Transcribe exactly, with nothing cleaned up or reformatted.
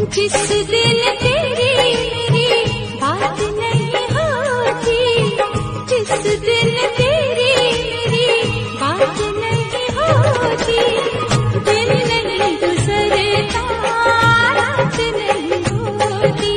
जिस दिन तेरी मेरी बात नहीं होती, जिस दिन तेरी मेरी बात नहीं होती, दिन नहीं गुजरता, रात नहीं होती।